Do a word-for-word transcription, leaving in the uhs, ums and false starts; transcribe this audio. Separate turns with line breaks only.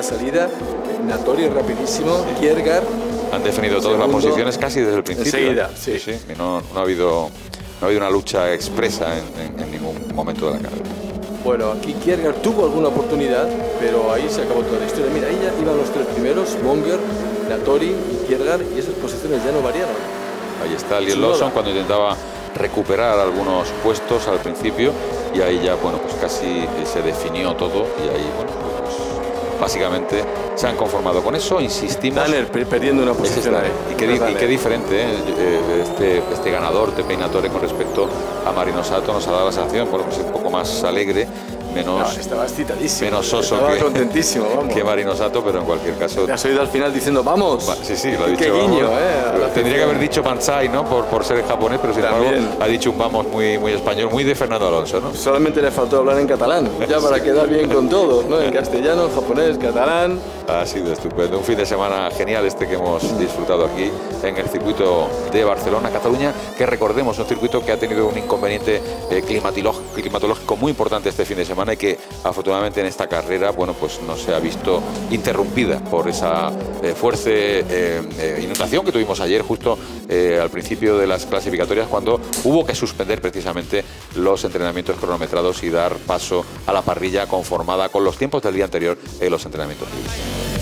la salida, Nattori rapidísimo, Kiergaard.
Han definido todas las posiciones casi desde el principio.
Enseguida,
¿eh?
sí.
sí, sí. Y no, no, ha habido, no ha habido una lucha expresa en, en, en ningún momento de la carrera.
Bueno, aquí Kiergaard tuvo alguna oportunidad, pero ahí se acabó toda la historia. Mira, ahí ya iban los tres primeros, Monger, Nattori y Kiergaard, y esas posiciones ya no variaron.
Ahí está Liel Lawson cuando intentaba recuperar algunos puestos al principio, y ahí ya, bueno, pues casi se definió todo, y ahí, bueno, pues básicamente se han conformado con eso. Insistimos.
Danner perdiendo una posición ahí.
Y qué, y qué diferente, ¿eh? este, este ganador de Peinatore con respecto a Marino Sato nos ha dado la sensación, bueno, pues un poco más alegre, menos,
no, estaba excitadísimo,
menos soso
estaba
que,
contentísimo, vamos.
que Marino Sato, pero en cualquier caso.
¿Te has oído al final diciendo vamos?
Sí, sí, lo ha dicho.
Qué guiño,
vamos,
eh.
Tendría que haber dicho Banzai, ¿no? Por, por ser japonés, pero sin embargo ha dicho un vamos muy, muy español, muy de Fernando Alonso, ¿no?
Solamente le faltó hablar en catalán, ya para quedar bien con todos, ¿no? En castellano, en japonés, catalán.
Ha sido estupendo. Un fin de semana genial este que hemos disfrutado aquí en el circuito de Barcelona, Cataluña, que recordemos, un circuito que ha tenido un inconveniente eh, climatológico muy importante este fin de semana y que afortunadamente en esta carrera, bueno, pues no se ha visto interrumpida por esa eh, fuerte eh, eh, inundación que tuvimos ayer justo eh, al principio de las clasificatorias, cuando hubo que suspender precisamente los entrenamientos cronometrados y dar paso a la parrilla conformada con los tiempos del día anterior en los entrenamientos libres.